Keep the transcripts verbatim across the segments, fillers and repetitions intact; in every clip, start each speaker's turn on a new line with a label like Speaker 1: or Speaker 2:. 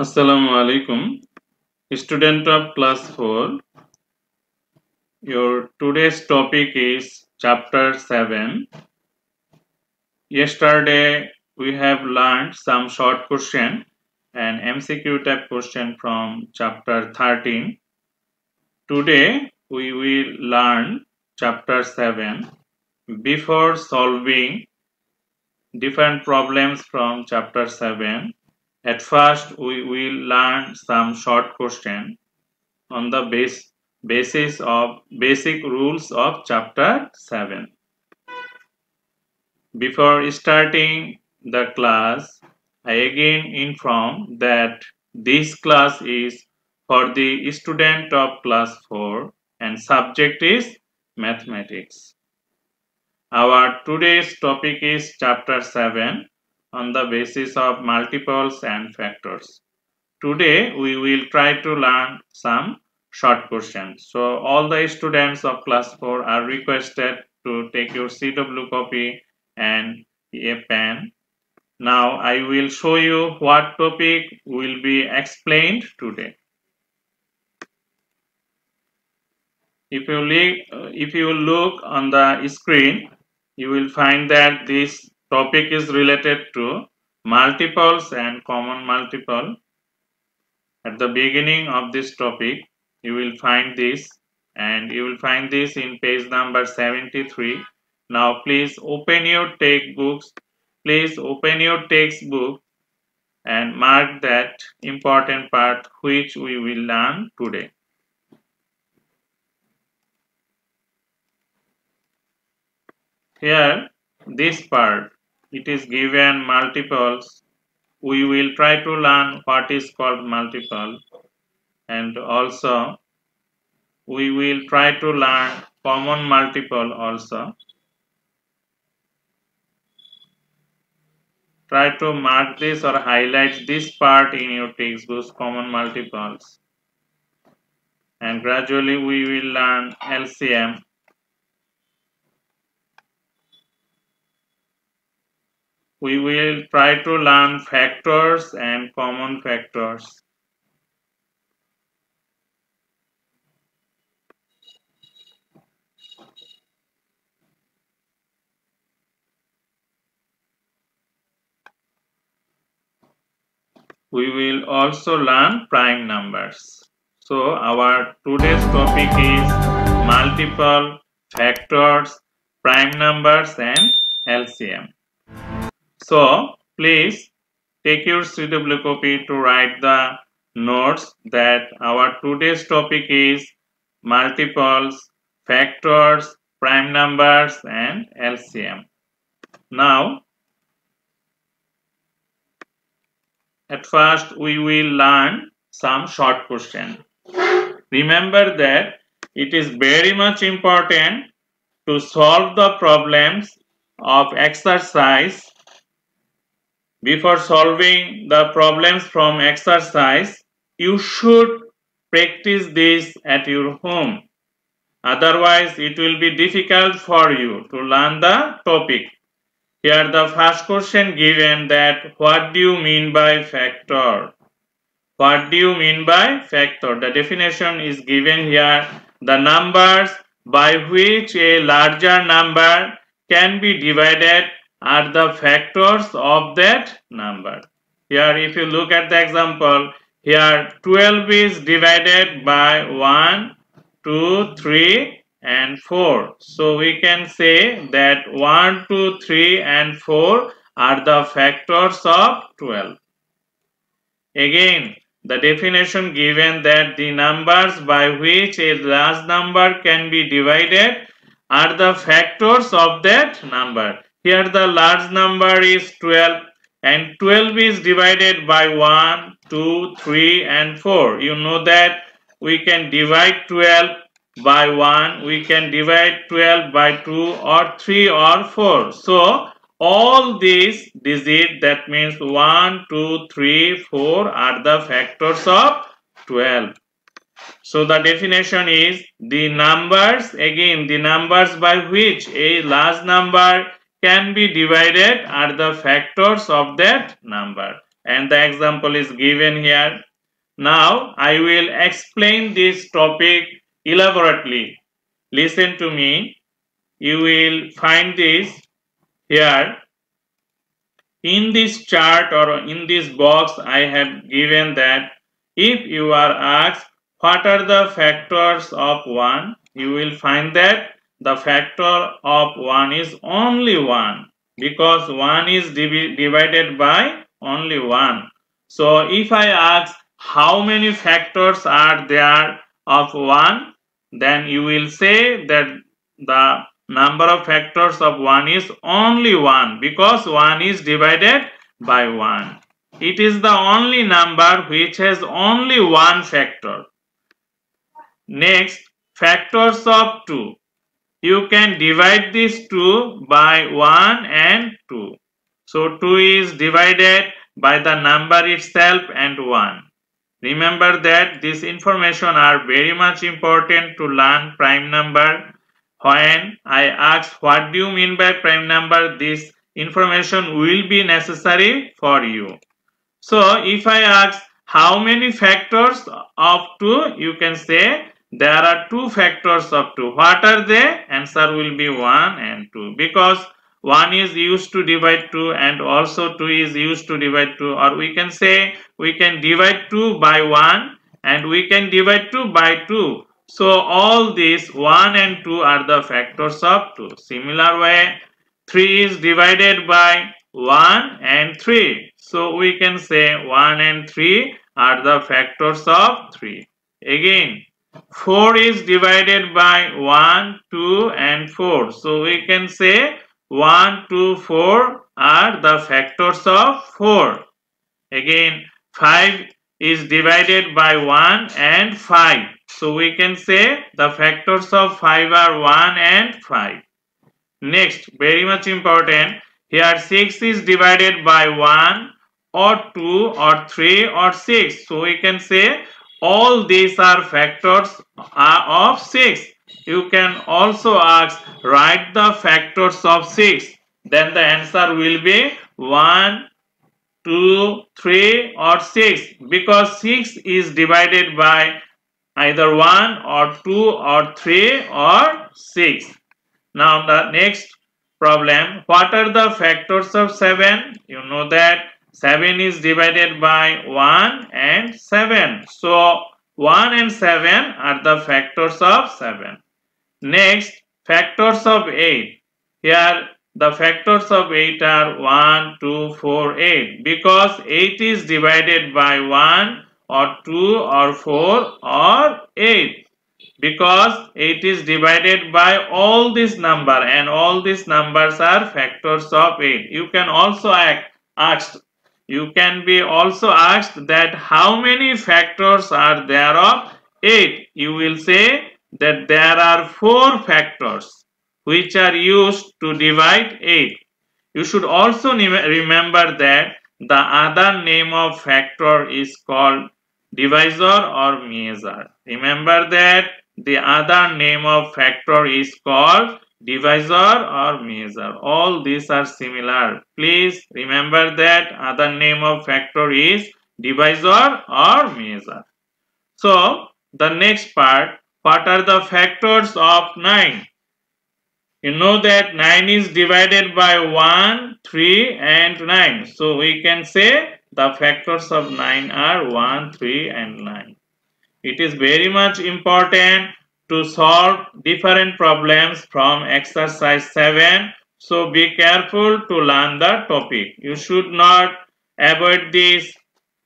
Speaker 1: Assalamu alaikum, student of class four. Your today's topic is chapter seven. Yesterday we have learned some short question and M C Q type question from chapter thirteen. Today we will learn chapter seven. Before solving different problems from chapter seven, at first we will learn some short question on the base, basis of basic rules of chapter seven. Before starting the class, I again inform that this class is for the student of class four and subject is mathematics. Our today's topic is chapter seven on the basis of multiples and factors. Today we will try to learn some short questions. So all the students of class four are requested to take your C W copy and a pen. Now I will show you what topic will be explained today. If you, if you look on the screen, you will find that this topic is related to multiples and common multiple. At the beginning of this topic, you will find this, and you will find this in page number seventy-three. Now please open your textbooks. Please open your textbook and mark that important part which we will learn today. Here, this part, it is given multiples. We will try to learn what is called multiple, and also we will try to learn common multiple also. Try to mark this or highlight this part in your textbooks, common multiples. And gradually we will learn L C M. We will try to learn factors and common factors. We will also learn prime numbers. So our today's topic is multiple, factors, prime numbers and L C M. So please take your C W copy to write the notes that our today's topic is multiples, factors, prime numbers and L C M. Now, at first we will learn some short question. Remember that it is very much important to solve the problems of exercise. Before solving the problems from exercise, you should practice this at your home. Otherwise, it will be difficult for you to learn the topic. Here the first question given that what do you mean by factor? What do you mean by factor? The definition is given here. The numbers by which a larger number can be divided are the factors of that number. Here if you look at the example, here twelve is divided by one, two, three and four. So we can say that one, two, three and four are the factors of twelve. Again, the definition given that the numbers by which a large number can be divided are the factors of that number. Here the large number is twelve and twelve is divided by one, two, three and four. You know that we can divide twelve by one, we can divide twelve by two or three or four. So all these digits, that means one, two, three, four are the factors of twelve. So the definition is the numbers, again the numbers by which a large number can be divided are the factors of that number. and the example is given here. Now I will explain this topic elaborately. Listen to me. You will find this here. In this chart or in this box, I have given that if you are asked what are the factors of one, you will find that the factor of one is only one, because one is div divided by only one. So if I ask how many factors are there of one, then you will say that the number of factors of one is only one, because one is divided by one. It is the only number which has only one factor. Next, factors of two. You can divide these two by one and two. So two is divided by the number itself and one. Remember that this information are very much important to learn prime number. When I ask what do you mean by prime number, this information will be necessary for you. So if I ask how many factors of two, you can say there are two factors of two. What are they? Answer will be one and two, because one is used to divide two and also two is used to divide two, or we can say we can divide two by one and we can divide two by two. So all these one and two are the factors of two. Similar way, three is divided by one and three. So we can say one and three are the factors of three. Again, four is divided by one, two and four. So we can say one, two, four are the factors of four. Again, five is divided by one and five. So we can say the factors of five are one and five. Next, very much important, here six is divided by one or two or three or six. So we can say all these are factors of six. You can also ask, write the factors of six. Then the answer will be one, two, three or six, because six is divided by either one or two or three or six. Now the next problem, what are the factors of seven? You know that seven is divided by one and seven. So one and seven are the factors of seven. Next, factors of eight. Here the factors of eight are one, two, four, eight, because eight is divided by one or two or four or eight, because eight is divided by all this number and all these numbers are factors of eight. You can also ask, asked, you can be also asked that how many factors are there of eight. You will say that there are four factors which are used to divide eight. You should also remember that the other name of factor is called divisor or measure. Remember that the other name of factor is called divisor or measure. All these are similar. Please remember that other name of factor is divisor or measure. So the next part, what are the factors of nine? You know that nine is divided by one, three and nine. So we can say the factors of nine are one, three and nine. It is very much important to solve different problems from exercise seven. So be careful to learn the topic. You should not avoid this.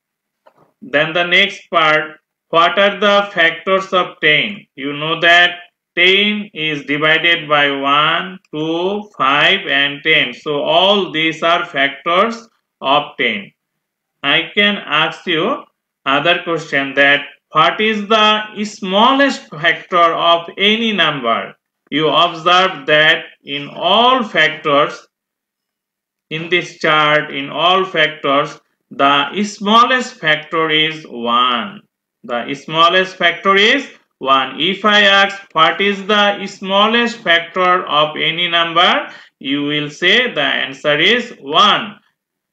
Speaker 1: Then the next part, what are the factors of ten? You know that ten is divided by one, two, five and ten. So all these are factors of ten. I can ask you other question, that what is the smallest factor of any number? You observe that in all factors, in this chart, in all factors, the smallest factor is one. The smallest factor is one. If I ask what is the smallest factor of any number, you will say the answer is one.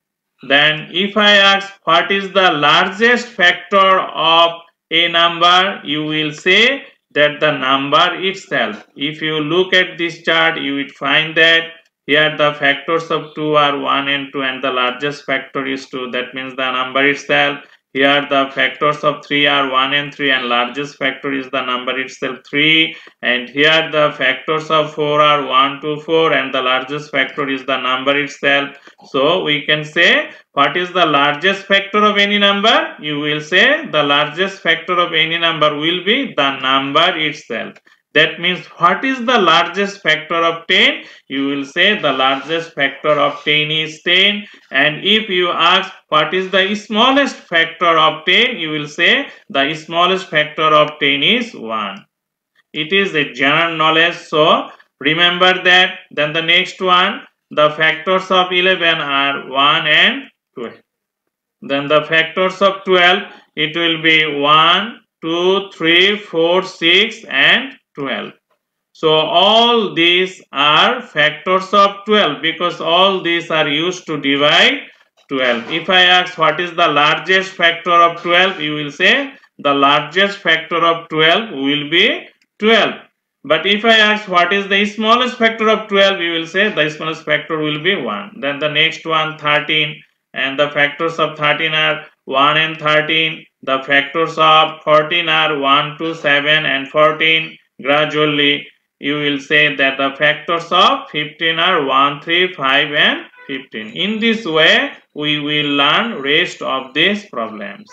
Speaker 1: Then if I ask what is the largest factor of a number, you will say that the number itself. If you look at this chart, you will find that here the factors of two are one and two, and the largest factor is two. That means the number itself. Here the factors of three are one and three, and largest factor is the number itself three. And here the factors of four are one, two, four, and the largest factor is the number itself. So we can say what is the largest factor of any number? You will say the largest factor of any number will be the number itself. That means what is the largest factor of ten? You will say the largest factor of ten is ten. And if you ask what is the smallest factor of ten, you will say the smallest factor of ten is one. It is a general knowledge. So remember that. Then the next one, the factors of eleven are one and twelve. Then the factors of twelve, it will be one, two, three, four, six and twelve. So all these are factors of twelve because all these are used to divide twelve. If I ask what is the largest factor of twelve, you will say the largest factor of twelve will be twelve. But if I ask what is the smallest factor of twelve, you will say the smallest factor will be one. Then the next one, thirteen, and the factors of thirteen are one and thirteen. The factors of fourteen are one, two, seven and fourteen. Gradually you will say that the factors of fifteen are one, three, five and fifteen. In this way we will learn rest of these problems.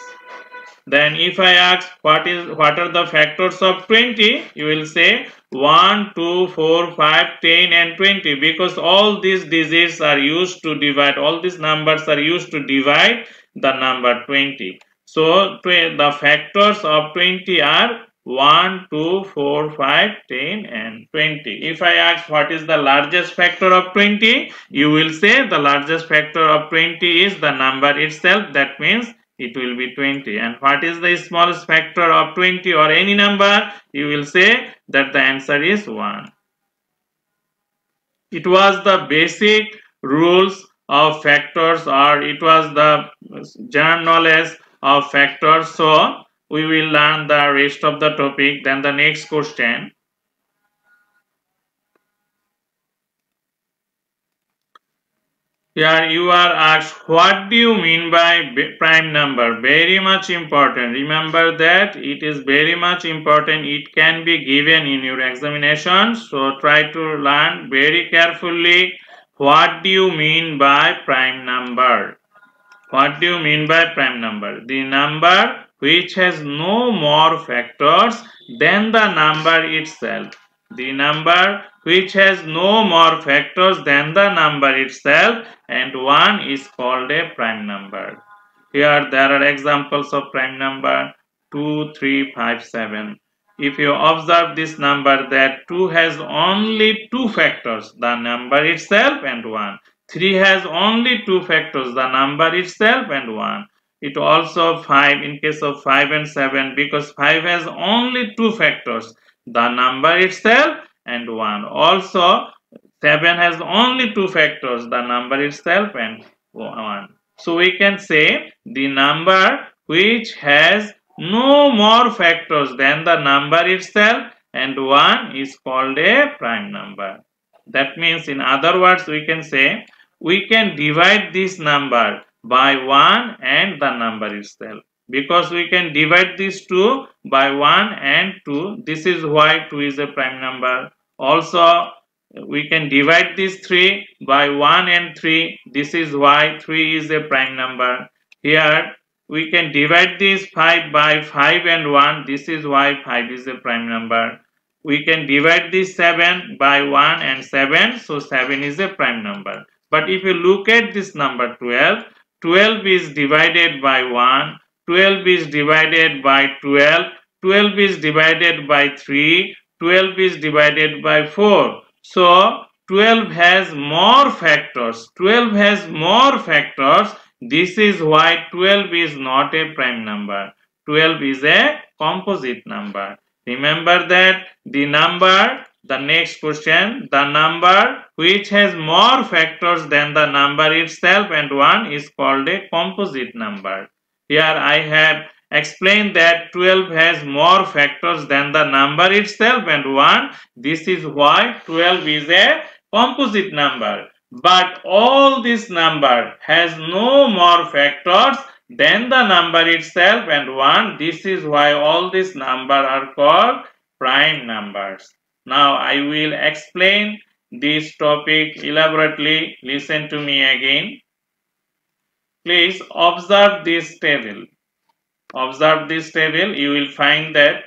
Speaker 1: Then if I ask what is what are the factors of twenty, you will say one, two, four, five, ten and twenty, because all these digits are used to divide, all these numbers are used to divide the number twenty. So the factors of twenty are one, two, four, five, ten and twenty. If I ask what is the largest factor of twenty, you will say the largest factor of twenty is the number itself. That means it will be twenty. And what is the smallest factor of twenty or any number? You will say that the answer is one. It was the basic rules of factors, or it was the general knowledge of factors. So we will learn the rest of the topic. Then the next question. Here you are asked, what do you mean by prime number? Very much important. Remember that it is very much important. It can be given in your examination. So try to learn very carefully. What do you mean by prime number? What do you mean by prime number? The number which has no more factors than the number itself. The number which has no more factors than the number itself, and one is called a prime number. Here there are examples of prime number two, three, five, seven. If you observe this number, that two has only two factors, the number itself and one. three has only two factors, the number itself and one. It also five in case of five and seven, because five has only two factors, the number itself and one. Also seven has only two factors, the number itself and one. So we can say the number which has no more factors than the number itself and one is called a prime number. That means, in other words, we can say we can divide this number by one and the number itself, because we can divide these two by one and two. This is why two is a prime number. Also we can divide these three by one and three. This is why three is a prime number. Here we can divide this five by five and one. This is why five is a prime number. We can divide this seven by one and seven. So seven is a prime number. But if you look at this number twelve, twelve is divided by one, twelve is divided by twelve, twelve is divided by three, twelve is divided by four. So twelve has more factors. twelve has more factors. This is why twelve is not a prime number. twelve is a composite number. Remember that the number The next question, the number which has more factors than the number itself and one is called a composite number. Here I have explained that twelve has more factors than the number itself and one. This is why twelve is a composite number. But all this number has no more factors than the number itself and one. This is why all these numbers are called prime numbers. Now I will explain this topic elaborately. Listen to me again. Please observe this table. Observe this table. You will find that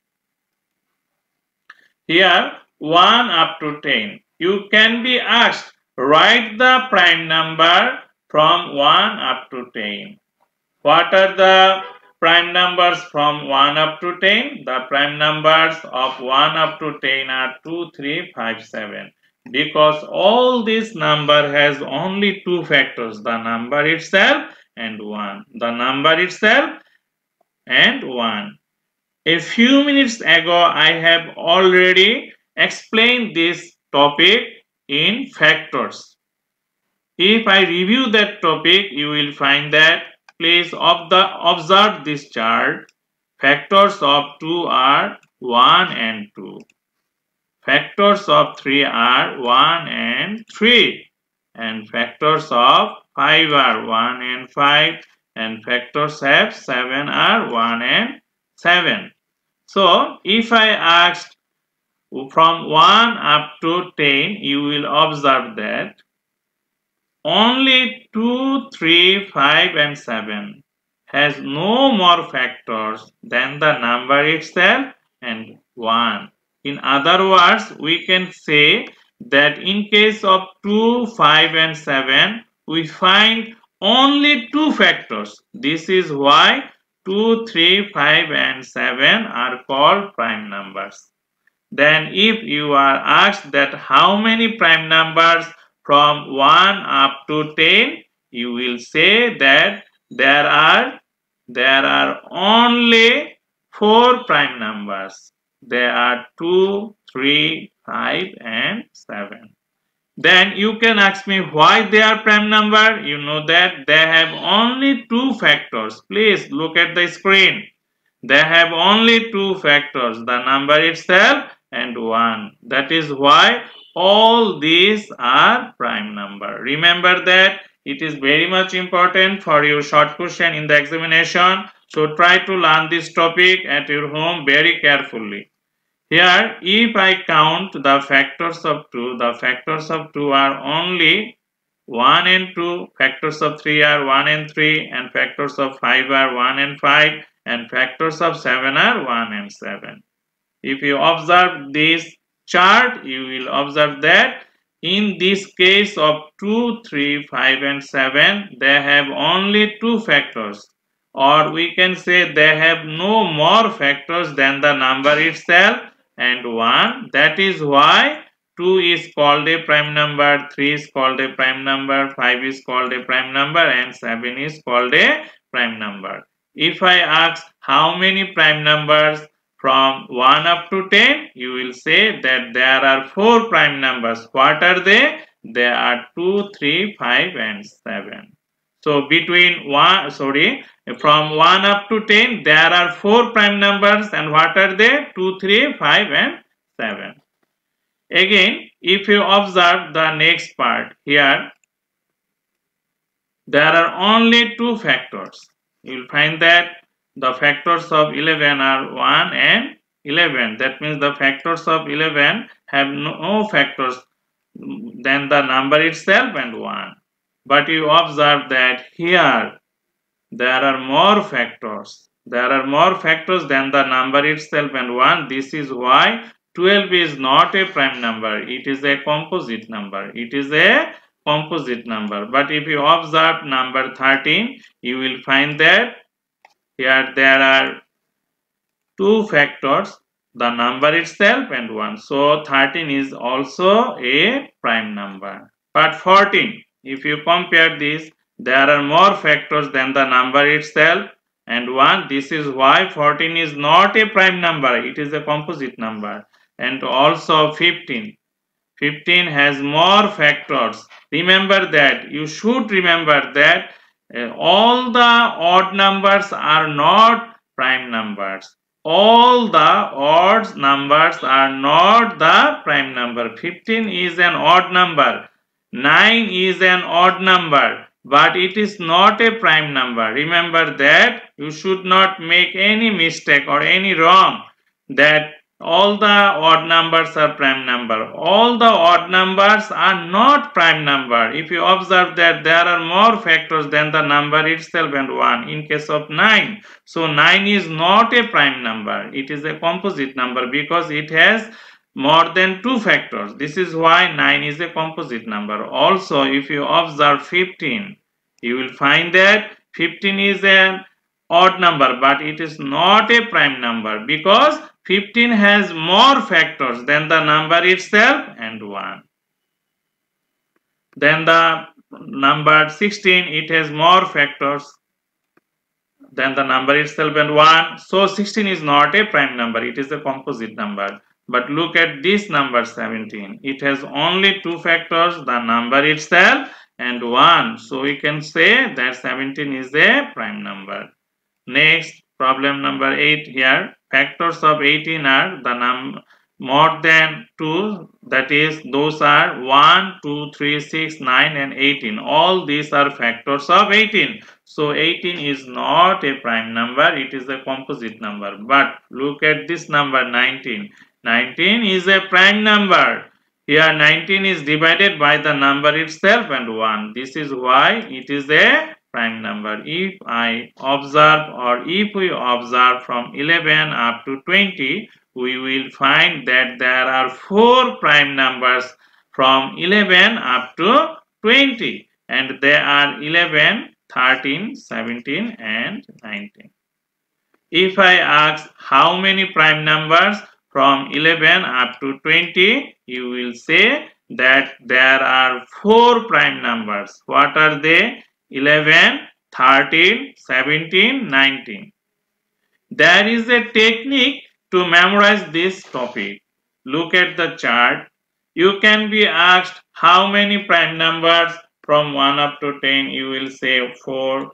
Speaker 1: here one up to ten. You can be asked, write the prime number from one up to ten. What are the prime numbers from one up to ten? The prime numbers of one up to ten are two, three, five, seven. Because all this number has only two factors, the number itself and one. The number itself and one. A few minutes ago, I have already explained this topic in factors. If I review that topic, you will find that, please observe this chart. Factors of two are one and two. Factors of three are one and three. And factors of five are one and five. And factors of seven are one and seven. So, if I asked from one up to ten, you will observe that only two, three, five and seven has no more factors than the number itself and one. In other words, we can say that in case of two, five and seven, we find only two factors. This is why two, three, five and seven are called prime numbers. Then if you are asked that how many prime numbers from one up to ten, you will say that there are there are only four prime numbers. There are two, three, five and seven. Then you can ask me why they are prime number. You know that they have only two factors. Please look at the screen. They have only two factors, the number itself and one. That is why all these are prime number. Remember that it is very much important for your short question in the examination. So try to learn this topic at your home very carefully. Here, if I count the factors of two, the factors of two are only one and two, factors of three are one and three, and factors of five are one and five, and factors of seven are one and seven. If you observe this chart, you will observe that in this case of two, three, five and seven, they have only two factors, or we can say they have no more factors than the number itself and one. That is why two is called a prime number, three is called a prime number, five is called a prime number and seven is called a prime number. If I ask how many prime numbers from one up to ten, you will say that there are four prime numbers. What are they? They are two, three, five and seven. So between one, sorry, from one up to ten, there are four prime numbers, and what are they? two, three, five and seven. Again, if you observe the next part here, there are only two factors. You will find that the factors of eleven are one and eleven. That means the factors of eleven have no factors than the number itself and one. But you observe that here there are more factors. There are more factors than the number itself and one. This is why twelve is not a prime number. It is a composite number. It is a composite number. But if you observe number thirteen, you will find that here there are two factors, the number itself and one. So thirteen is also a prime number. But fourteen, if you compare this, there are more factors than the number itself and one. This is why fourteen is not a prime number. It is a composite number. and also fifteen. fifteen has more factors. Remember that. You should remember that uh, all the odd numbers are not prime numbers. All the odd numbers are not the prime number. fifteen is an odd number. nine is an odd number. But it is not a prime number. Remember that. You should not make any mistake or any wrong that all the odd numbers are prime number. All the odd numbers are not prime number. If you observe that there are more factors than the number itself and one in case of nine. So nine is not a prime number. It is a composite number because it has more than two factors. This is why nine is a composite number. Also, if you observe fifteen, you will find that fifteen is an odd number, but it is not a prime number because fifteen has more factors than the number itself and one. Then the number sixteen, it has more factors than the number itself and one. So sixteen is not a prime number, it is a composite number. But look at this number seventeen. It has only two factors, the number itself and one. So we can say that seventeen is a prime number. Next, problem number eight here. Factors of eighteen are the number more than two, that is those are one, two, three, six, nine and eighteen. All these are factors of eighteen. So eighteen is not a prime number, it is a composite number. But look at this number nineteen. nineteen is a prime number. Here nineteen is divided by the number itself and one. This is why it is a prime number. If I observe or if we observe from eleven up to twenty, we will find that there are four prime numbers from eleven up to twenty, and they are eleven, thirteen, seventeen and nineteen. If I ask how many prime numbers from eleven up to twenty, you will say that there are four prime numbers. What are they? eleven, thirteen, seventeen, nineteen. There is a technique to memorize this topic. Look at the chart. You can be asked how many prime numbers from one up to ten. You will say four.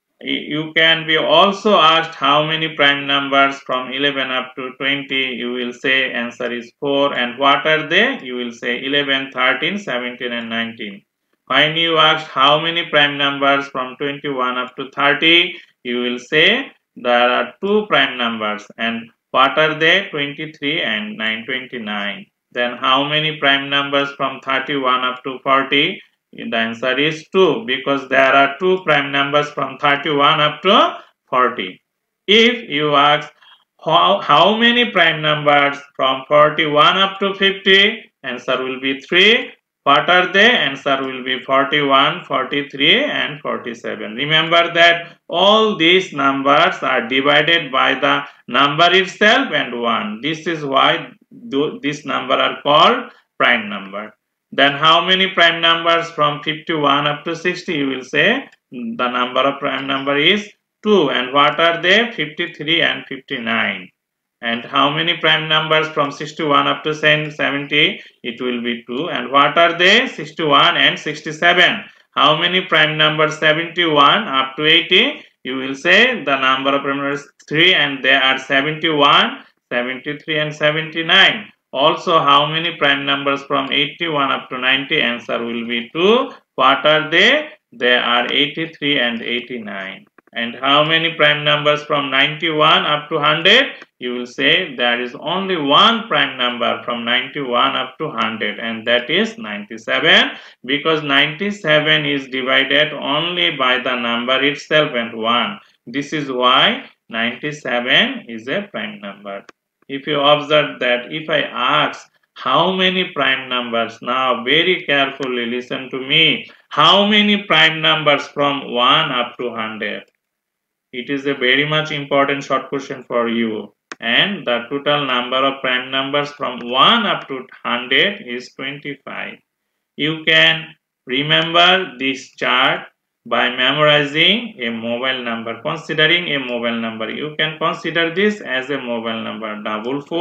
Speaker 1: You can be also asked how many prime numbers from eleven up to twenty. You will say answer is four. And what are they? You will say eleven, thirteen, seventeen and nineteen. When you asked how many prime numbers from twenty-one up to thirty, you will say there are two prime numbers. And what are they? twenty-three and nine twenty-nine. Then how many prime numbers from thirty-one up to forty? The answer is two, because there are two prime numbers from thirty-one up to forty. If you ask how, how many prime numbers from forty-one up to fifty, answer will be three. What are they? Answer will be forty-one, forty-three and forty-seven. Remember that all these numbers are divided by the number itself and one. This is why this number are called prime number. Then how many prime numbers from fifty-one up to sixty? You will say the number of prime number is two. And what are they? fifty-three and fifty-nine. And how many prime numbers from sixty-one up to seventy? It will be two. And what are they? sixty-one and sixty-seven. How many prime numbers seventy-one up to eighty? You will say the number of prime numbers three, and they are seventy-one, seventy-three and seventy-nine. Also, how many prime numbers from eighty-one up to ninety? Answer will be two. What are they? They are eighty-three and eighty-nine. And how many prime numbers from ninety-one up to one hundred? You will say there is only one prime number from ninety-one up to one hundred, and that is ninety-seven, because ninety-seven is divided only by the number itself and one. This is why ninety-seven is a prime number. If you observe that if I ask how many prime numbers, now very carefully listen to me, how many prime numbers from one up to one hundred? It is a very much important short question for you. And the total number of prime numbers from one up to one hundred is twenty-five. You can remember this chart by memorizing a mobile number, considering a mobile number. You can consider this as a mobile number, double four,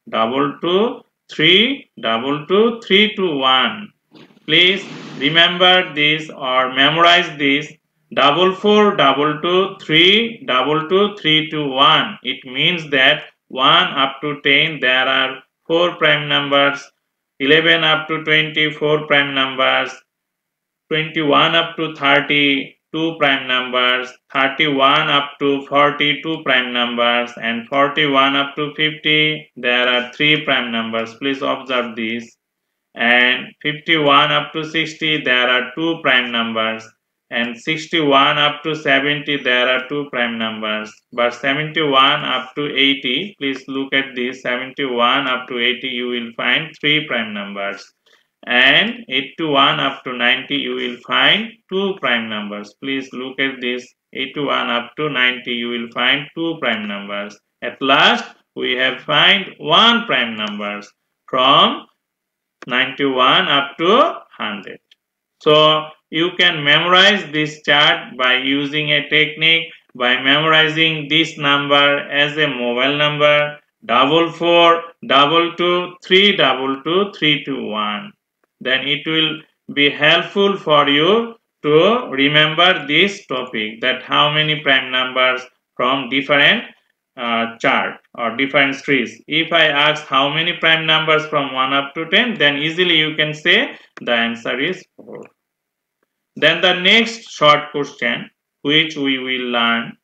Speaker 1: double two, three, double two, three two one. Please remember this or memorize this. Double four, double two, three, double two, three two one. It means that one up to ten there are four prime numbers, eleven up to twenty four prime numbers, twenty-one up to thirty two prime numbers, thirty-one up to forty-two prime numbers, and forty-one up to fifty there are three prime numbers. Please observe this. And fifty-one up to sixty there are two prime numbers, and sixty-one up to seventy there are two prime numbers, but seventy-one up to eighty, please look at this, seventy-one up to eighty you will find three prime numbers, and eighty-one up to ninety you will find two prime numbers. Please look at this, eighty-one up to ninety you will find two prime numbers. At last we have find one prime numbers from ninety-one up to one hundred. So you can memorize this chart by using a technique, by memorizing this number as a mobile number, double four, double two, three double two, three two one. Then it will be helpful for you to remember this topic, that how many prime numbers from different uh, chart or different trees. If I ask how many prime numbers from one up to ten, then easily you can say the answer is four. Then the next short question which we will learn.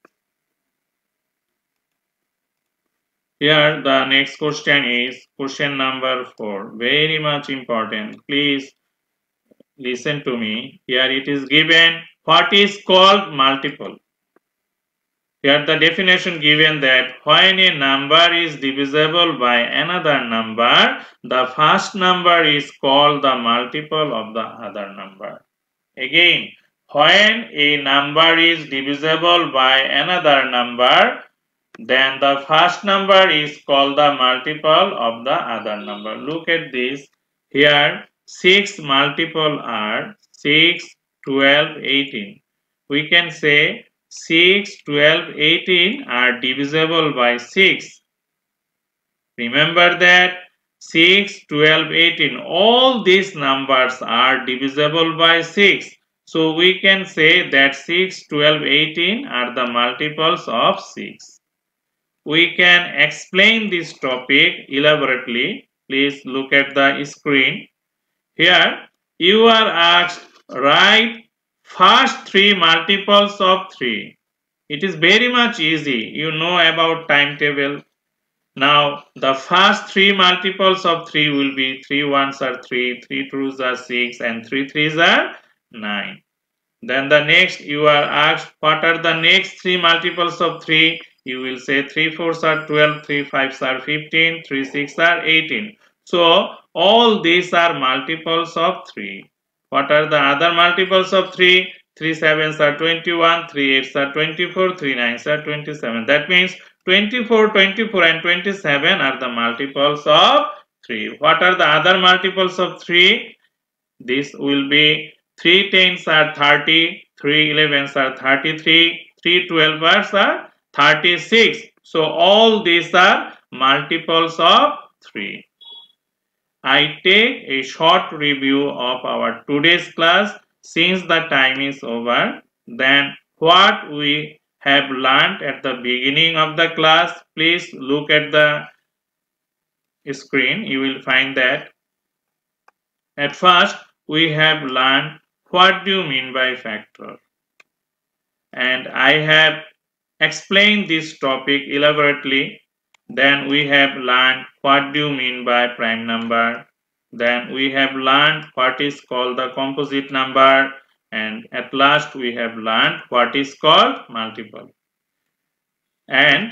Speaker 1: Here the next question is question number four. Very much important. Please listen to me. Here it is given what is called multiple. Here the definition given that when a number is divisible by another number, the first number is called the multiple of the other number. Again, when a number is divisible by another number, then the first number is called the multiple of the other number. Look at this. Here six multiple are six, twelve, eighteen. We can say six, twelve, eighteen are divisible by six. Remember that six, twelve, eighteen, all these numbers are divisible by six. So we can say that six, twelve, eighteen are the multiples of six. We can explain this topic elaborately. Please look at the screen. Here you are asked write first three multiples of three. It is very much easy. You know about timetable. Now the first three multiples of three will be three ones are three, three twos are six, and three threes are nine. Then the next you are asked what are the next three multiples of three. You will say three fours are twelve, three fives are fifteen, three sixes are eighteen. So all these are multiples of three. What are the other multiples of three? three sevens are twenty-one, three eights are twenty-four, three nines are twenty-seven. That means twenty-four, twenty-four and twenty-seven are the multiples of three. What are the other multiples of three? This will be three tens are thirty, three elevens are thirty-three, three twelves are thirty-six. So all these are multiples of three. I take a short review of our today's class since the time is over. Then what we have learned at the beginning of the class, please look at the screen. You will find that at first we have learned what do you mean by factor, and I have explained this topic elaborately. Then we have learned what do you mean by prime number. Then we have learned what is called the composite number, and at last we have learned what is called multiple. And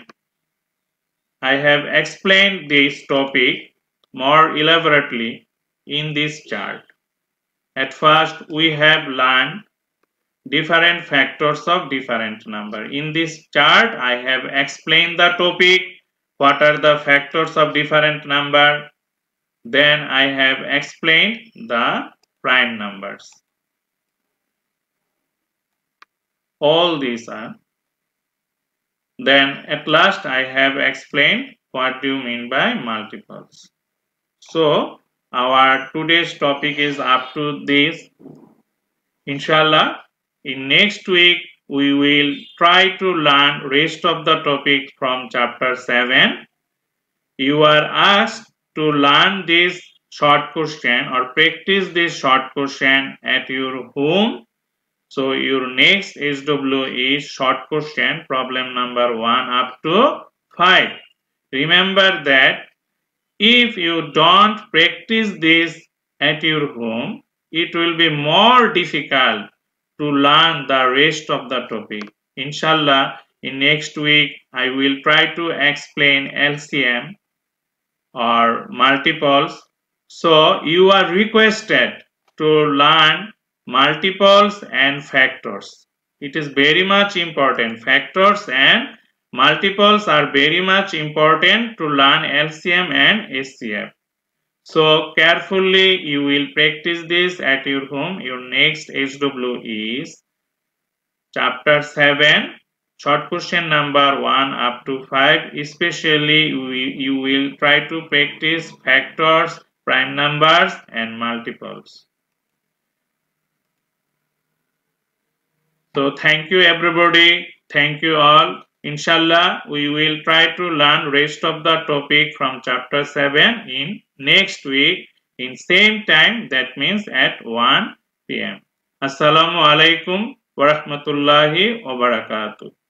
Speaker 1: I have explained this topic more elaborately in this chart. At first we have learned different factors of different number. In this chart I have explained the topic, what are the factors of different number. Then I have explained the prime numbers. All these are. Then at last I have explained what do you mean by multiples. So our today's topic is up to this. Inshallah, in next week we will try to learn rest of the topic from chapter seven. You are asked to learn this short question or practice this short question at your home. So your next S W is short question problem number one up to five. Remember that if you don't practice this at your home, it will be more difficult to learn the rest of the topic. Inshallah, in next week I will try to explain L C M or multiples. So you are requested to learn multiples and factors. It is very much important. Factors and multiples are very much important to learn L C M and H C F. So carefully you will practice this at your home. Your next S W is chapter seven, short question number one up to five. Especially we, you will try to practice factors, prime numbers and multiples. So thank you everybody. Thank you all. Inshallah, we will try to learn rest of the topic from chapter seven in next week in same time, that means at one P M Assalamu alaikum wa rahmatullahi wa barakatuh.